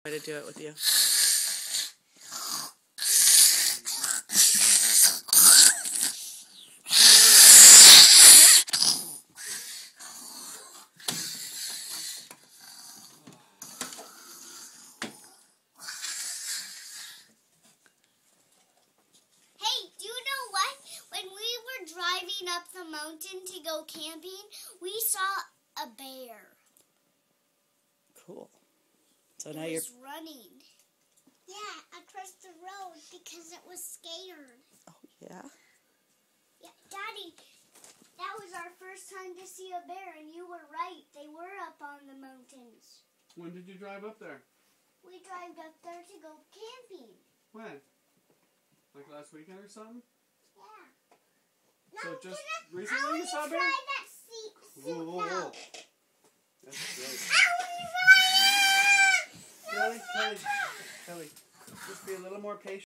Try to do it with you. Hey, do you know what? When we were driving up the mountain to go camping, we saw a bear. Cool. So It now you're was running. Yeah, across the road because it was scared. Oh yeah. Yeah, Daddy, that was our first time to see a bear, and you were right. They were up on the mountains. When did you drive up there? We drove up there to go camping. When? Like last weekend or something? Yeah. So just recently you saw a bear? Try that seat Whoa, whoa, now. whoa. That's great. I Kelly, just be a little more patient.